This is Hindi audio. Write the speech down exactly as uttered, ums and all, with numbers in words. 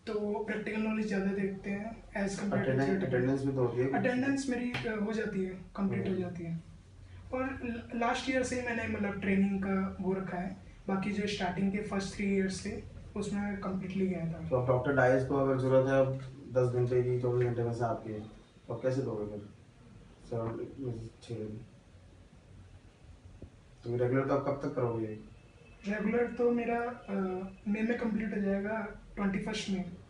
तो प्रैक्टिकल नॉलेज ज़्यादा देखते हैं एज कम्पेयर टू अटेंडेंस भी तो होती है? अटेंडेंस मेरी हो जाती है, कंप्लीट हो जाती है। और लास्ट ईयर से मैंने मतलब ट्रेनिंग का वो रखा है, बाकी जो स्टार्टिंग के फर्स्ट थ्री इयर्स थे उसमें कम्प्लीटली गया था। तो अब डॉक्टर डाइस को अगर जरूरत है अब दस घंटे की चौबीस घंटे में से आपके, तो कैसे दोगे फिर छः दिन? तो रेगुलर तो आप कब तक करोगे? रेगुलर तो मेरा मई में कंप्लीट हो जाएगा, ट्वेंटी फर्स्ट में।